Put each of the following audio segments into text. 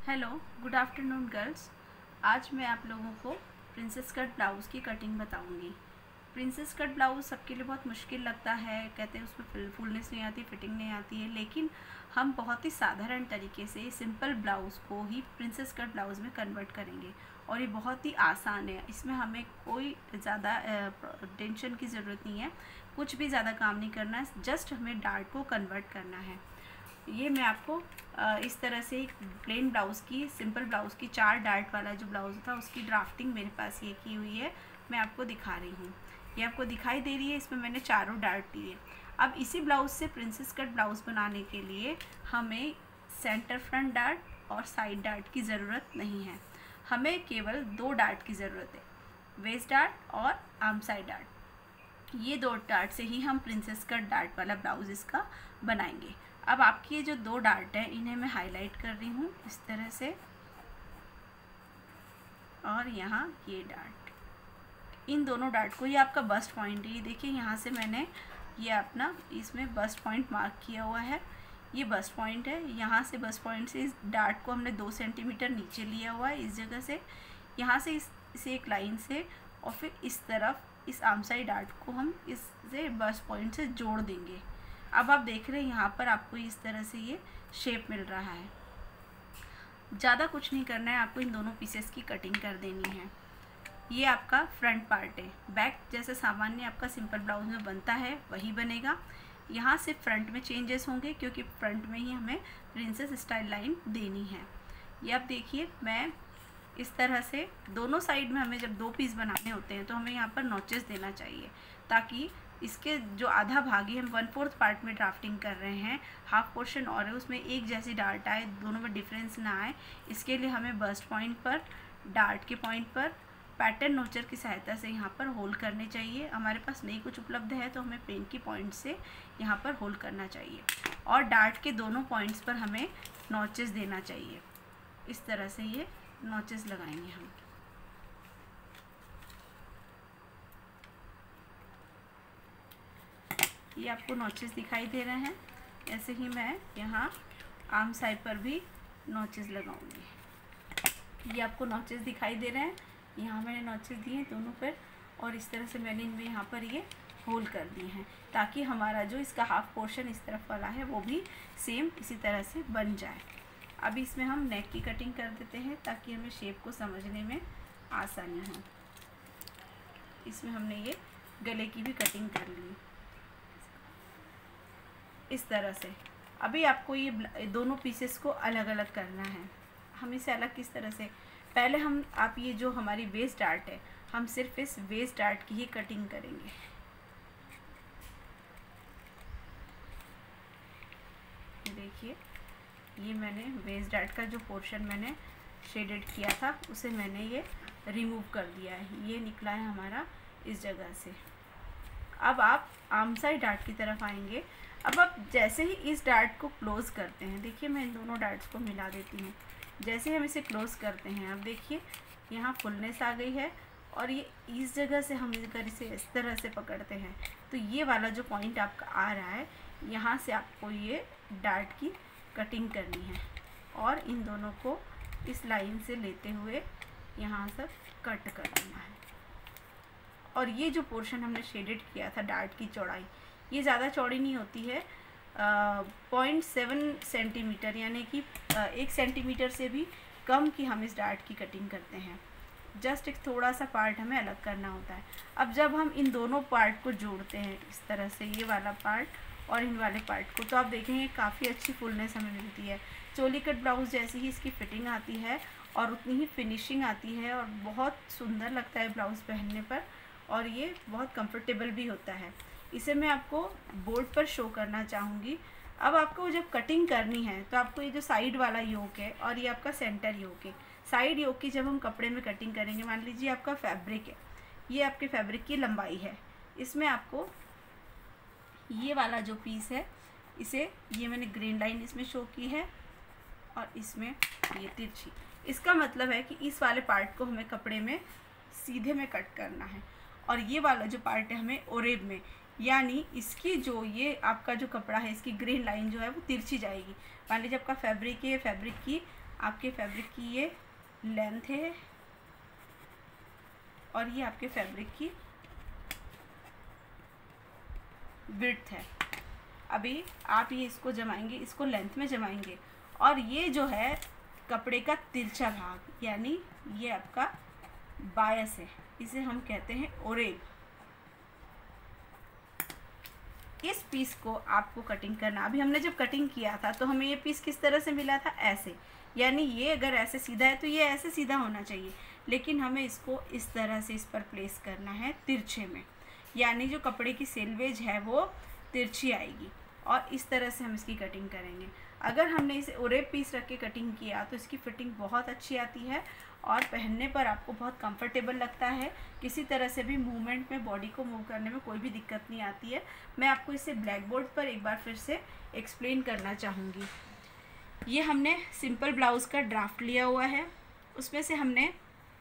Hello, good afternoon girls. आज मैं आप लोगों को प्रिंसेस कट ब्लाउज़ की कटिंग बताऊंगी। प्रिंसेस कट ब्लाउज़ सबके लिए बहुत मुश्किल लगता है, कहते हैं उसमें फुलनेस नहीं आती, फिटिंग नहीं आती है, लेकिन हम बहुत ही साधारण तरीके से सिंपल ब्लाउज़ को ही प्रिंसेस कट ब्लाउज़ में कन्वर्ट करेंगे और ये बहुत ही आसान है। इसमें हमें कोई ज़्यादा टेंशन की ज़रूरत नहीं है, कुछ भी ज़्यादा काम नहीं करना है, जस्ट हमें डार्ट को कन्वर्ट करना है। ये मैं आपको इस तरह से एक प्लेन ब्लाउज़ की, सिंपल ब्लाउज़ की 4 डार्ट वाला जो ब्लाउज़ था उसकी ड्राफ्टिंग मेरे पास ये की हुई है, मैं आपको दिखा रही हूँ। ये आपको दिखाई दे रही है, इसमें मैंने चारों डार्ट दिए। अब इसी ब्लाउज़ से प्रिंसेस कट ब्लाउज़ बनाने के लिए हमें सेंटर फ्रंट डार्ट और साइड डार्ट की ज़रूरत नहीं है, हमें केवल 2 डार्ट की ज़रूरत है, वेस्ट डार्ट और आर्म साइड डार्ट। ये 2 डार्ट से ही हम प्रिंसेस कट डार्ट वाला ब्लाउज़ इसका बनाएंगे। अब आपकी ये जो 2 डार्ट हैं इन्हें मैं हाईलाइट कर रही हूँ इस तरह से, और यहाँ ये डार्ट, इन दोनों डार्ट को, ये आपका बस्ट पॉइंट है, ये देखिए यहाँ से मैंने ये अपना इसमें बस्ट पॉइंट मार्क किया हुआ है, ये बस्ट पॉइंट है। यहाँ से बस्ट पॉइंट से इस डार्ट को हमने 2 सेंटीमीटर नीचे लिया हुआ है, इस जगह से, यहाँ से इसे एक लाइन से, और फिर इस तरफ इस आर्म साइड डार्ट को हम इससे बस्ट पॉइंट से जोड़ देंगे। अब आप देख रहे हैं यहाँ पर आपको इस तरह से ये शेप मिल रहा है। ज़्यादा कुछ नहीं करना है, आपको इन दोनों पीसेस की कटिंग कर देनी है। ये आपका फ्रंट पार्ट है, बैक जैसे सामान्य आपका सिंपल ब्लाउज में बनता है वही बनेगा। यहाँ से फ्रंट में चेंजेस होंगे क्योंकि फ्रंट में ही हमें प्रिंसेस स्टाइल लाइन देनी है। ये आप देखिए, मैं इस तरह से दोनों साइड में, हमें जब 2 पीस बनाने होते हैं तो हमें यहाँ पर नॉचेस देना चाहिए, ताकि इसके जो आधा भाग ही हम 1/4 पार्ट में ड्राफ्टिंग कर रहे हैं, हाफ पोर्शन और है, उसमें एक जैसी डार्ट आए, दोनों में डिफरेंस ना आए, इसके लिए हमें बस्ट पॉइंट पर, डार्ट के पॉइंट पर पैटर्न नोचर की सहायता से यहाँ पर होल करने चाहिए। हमारे पास नहीं कुछ उपलब्ध है तो हमें पेन की पॉइंट से यहाँ पर होल करना चाहिए, और डार्ट के दोनों पॉइंट्स पर हमें नॉचेस देना चाहिए। इस तरह से ये नॉचेस लगाएंगे हम। ये आपको नॉचेस दिखाई दे रहे हैं, ऐसे ही मैं यहाँ आर्म साइड पर भी नॉचेस लगाऊंगी। ये आपको नॉचेस दिखाई दे रहे हैं, यहाँ मैंने नॉचेस दिए हैं दोनों पर, और इस तरह से मैंने इनमें यहाँ पर ये होल कर दिए हैं, ताकि हमारा जो इसका हाफ पोर्शन इस तरफ वाला है वो भी सेम इसी तरह से बन जाए। अब इसमें हम नेक की कटिंग कर देते हैं ताकि हमें शेप को समझने में आसानी हो। इसमें हमने ये गले की भी कटिंग कर ली इस तरह से। अभी आपको ये दोनों पीसेस को अलग अलग करना है। हम इसे अलग किस तरह से, पहले हम, आप ये जो हमारी वेस्ट डार्ट है, हम सिर्फ इस वेस्ट डार्ट की ही कटिंग करेंगे। देखिए, ये मैंने वेस्ट डार्ट का जो पोर्शन मैंने शेडेड किया था उसे मैंने ये रिमूव कर दिया है, ये निकला है हमारा इस जगह से। अब आप आर्म साइड डार्ट की तरफ आएंगे। अब आप जैसे ही इस डार्ट को क्लोज़ करते हैं, देखिए मैं इन दोनों डार्ट्स को मिला देती हूँ, जैसे हम इसे क्लोज़ करते हैं, अब देखिए यहाँ फुलनेस आ गई है, और ये इस जगह से हम अगर इसे इस तरह से पकड़ते हैं तो ये वाला जो पॉइंट आपका आ रहा है, यहाँ से आपको ये डार्ट की कटिंग करनी है, और इन दोनों को इस लाइन से लेते हुए यहाँ से कट कर देना है। और ये जो पोर्शन हमने शेडेड किया था डार्ट की चौड़ाई, ये ज़्यादा चौड़ी नहीं होती है, 0.7 सेंटीमीटर, यानी कि 1 सेंटीमीटर से भी कम की हम इस डार्ट की कटिंग करते हैं। जस्ट एक थोड़ा सा पार्ट हमें अलग करना होता है। अब जब हम इन दोनों पार्ट को जोड़ते हैं इस तरह से, ये वाला पार्ट और इन वाले पार्ट को, तो आप देखेंगे काफ़ी अच्छी फुलनेस हमें मिलती है। चोली कट ब्लाउज़ जैसी ही इसकी फिटिंग आती है और उतनी ही फिनिशिंग आती है, और बहुत सुंदर लगता है ब्लाउज़ पहनने पर, और ये बहुत कंफर्टेबल भी होता है। इसे मैं आपको बोर्ड पर शो करना चाहूँगी। अब आपको जब कटिंग करनी है तो आपको ये जो साइड वाला योक है और ये आपका सेंटर योक है, साइड योक की जब हम कपड़े में कटिंग करेंगे, मान लीजिए आपका फैब्रिक है, ये आपके फैब्रिक की लंबाई है, इसमें आपको ये वाला जो पीस है, इसे, ये मैंने ग्रीन लाइन इसमें शो की है और इसमें ये तिरछी, इसका मतलब है कि इस वाले पार्ट को हमें कपड़े में सीधे में कट करना है, और ये वाला जो पार्ट है हमें ओरेब में, यानी इसकी जो, ये आपका जो कपड़ा है, इसकी ग्रीन लाइन जो है वो तिरछी जाएगी। मान लीजिए आपका फैब्रिक है, फैब्रिक की आपके फैब्रिक की ये लेंथ है और ये आपके फैब्रिक की विड्थ है। अभी आप ये इसको जमाएंगे, इसको लेंथ में जमाएंगे और ये जो है कपड़े का तिरछा भाग यानी ये आपका बायस है, इसे हम कहते हैं ओरेब। इस पीस को आपको कटिंग करना। अभी हमने जब कटिंग किया था तो हमें ये पीस किस तरह से मिला था, ऐसे, यानी ये अगर ऐसे सीधा है तो ये ऐसे सीधा होना चाहिए, लेकिन हमें इसको इस तरह से इस पर प्लेस करना है तिरछे में, यानी जो कपड़े की सेल्वेज है वो तिरछी आएगी और इस तरह से हम इसकी कटिंग करेंगे। अगर हमने इसे ओरेब पीस रख के कटिंग किया तो इसकी फिटिंग बहुत अच्छी आती है और पहनने पर आपको बहुत कंफर्टेबल लगता है। किसी तरह से भी मूवमेंट में, बॉडी को मूव करने में कोई भी दिक्कत नहीं आती है। मैं आपको इसे ब्लैक बोर्ड पर एक बार फिर से एक्सप्लेन करना चाहूँगी। ये हमने सिंपल ब्लाउज़ का ड्राफ्ट लिया हुआ है, उसमें से हमने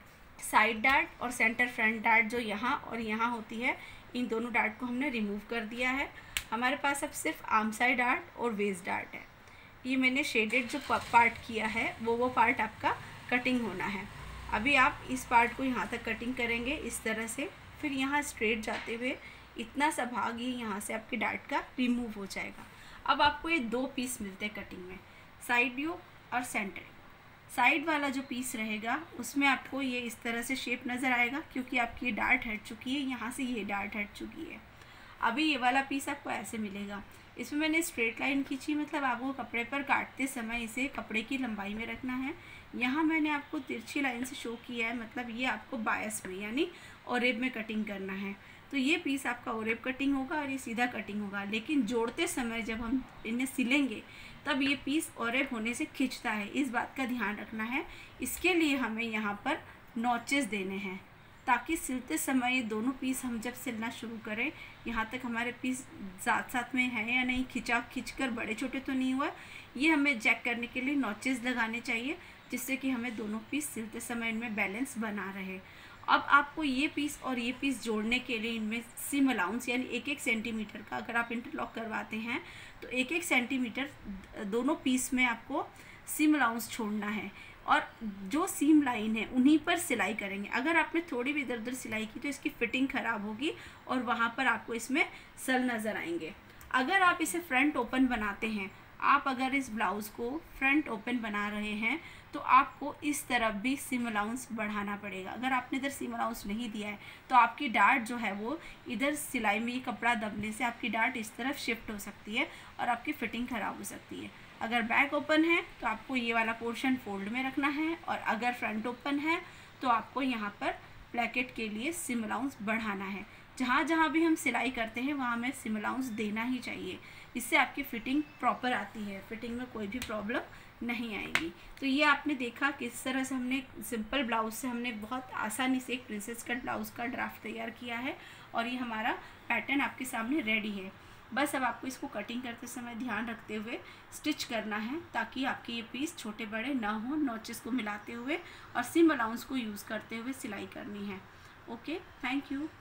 साइड डार्ट और सेंटर फ्रंट डार्ट जो यहाँ और यहाँ होती है, इन दोनों डार्ट को हमने रिमूव कर दिया है। हमारे पास अब सिर्फ आर्म साइड डार्ट और वेस्ट डार्ट है। ये मैंने शेडेड जो पार्ट किया है वो पार्ट आपका कटिंग होना है। अभी आप इस पार्ट को यहाँ तक कटिंग करेंगे इस तरह से, फिर यहाँ स्ट्रेट जाते हुए इतना सा भाग ये यहाँ से आपके डार्ट का रिमूव हो जाएगा। अब आपको ये दो पीस मिलते हैं कटिंग में, साइड व्यू और सेंटर। साइड वाला जो पीस रहेगा उसमें आपको ये इस तरह से शेप नज़र आएगा, क्योंकि आपकी ये डार्ट हट चुकी है, यहाँ से ये डार्ट हट चुकी है। अभी ये वाला पीस आपको ऐसे मिलेगा। इसमें मैंने स्ट्रेट लाइन खींची, मतलब आपको कपड़े पर काटते समय इसे कपड़े की लंबाई में रखना है। यहाँ मैंने आपको तिरछी लाइन से शो किया है, मतलब ये आपको बायस में यानी ओरेब में कटिंग करना है। तो ये पीस आपका ओरेब कटिंग होगा और ये सीधा कटिंग होगा, लेकिन जोड़ते समय जब हम इन्हें सिलेंगे तब ये पीस ओरेब होने से खिंचता है, इस बात का ध्यान रखना है। इसके लिए हमें यहाँ पर नॉचेस देने हैं, ताकि सिलते समय ये दोनों पीस हम जब सिलना शुरू करें, यहाँ तक हमारे पीस साथ साथ में है या नहीं, खिंचकर बड़े छोटे तो नहीं हुआ, ये हमें चेक करने के लिए नॉचेस लगाने चाहिए, जिससे कि हमें दोनों पीस सिलते समय इनमें बैलेंस बना रहे। अब आपको ये पीस और ये पीस जोड़ने के लिए इनमें सीम अलाउंस यानी 1-1 सेंटीमीटर का, अगर आप इंटरलॉक करवाते हैं तो 1-1 सेंटीमीटर दोनों पीस में आपको सीम अलाउंस छोड़ना है और जो सीम लाइन है उन्हीं पर सिलाई करेंगे। अगर आपने थोड़ी भी इधर उधर सिलाई की तो इसकी फिटिंग ख़राब होगी और वहाँ पर आपको इसमें सल नज़र आएंगे। अगर आप इसे फ्रंट ओपन बनाते हैं, आप अगर इस ब्लाउज़ को फ्रंट ओपन बना रहे हैं तो आपको इस तरफ भी सीम अलाउंस बढ़ाना पड़ेगा। अगर आपने इधर सीम अलाउंस नहीं दिया है तो आपकी डार्ट जो है वो इधर सिलाई में ये कपड़ा दबने से आपकी डार्ट इस तरफ शिफ्ट हो सकती है और आपकी फ़िटिंग ख़राब हो सकती है। अगर बैक ओपन है तो आपको ये वाला पोर्शन फोल्ड में रखना है और अगर फ्रंट ओपन है तो आपको यहाँ पर प्लेकेट के लिए सीम अलाउंस बढ़ाना है। जहाँ जहाँ भी हम सिलाई करते हैं वहाँ हमें सीम अलाउंस देना ही चाहिए, इससे आपकी फ़िटिंग प्रॉपर आती है, फिटिंग में कोई भी प्रॉब्लम नहीं आएगी। तो ये आपने देखा किस तरह से हमने सिंपल ब्लाउज़ से हमने बहुत आसानी से एक प्रिंसेस कट ब्लाउज़ का ड्राफ्ट तैयार किया है और ये हमारा पैटर्न आपके सामने रेडी है। बस अब आपको इसको कटिंग करते समय ध्यान रखते हुए स्टिच करना है, ताकि आपके ये पीस छोटे बड़े ना हो। नॉचेस को मिलाते हुए और सीम अलाउंस को यूज़ करते हुए सिलाई करनी है। Okay, thank you.